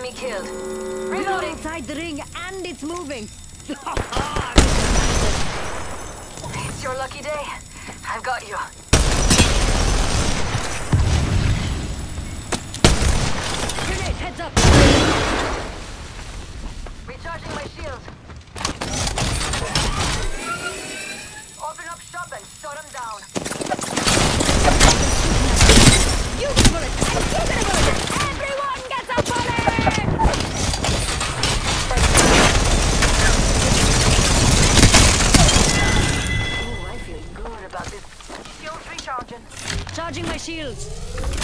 Enemy killed. We're Reloading. outside the ring and it's moving. It's your lucky day. I've got you. Grenade, heads up. Recharging my shield. Open up shop and shut them down. You get a bullet. You get a bullet. Everyone gets a bullet. Oh, I feel good about this. Shields recharging. Charging my shields.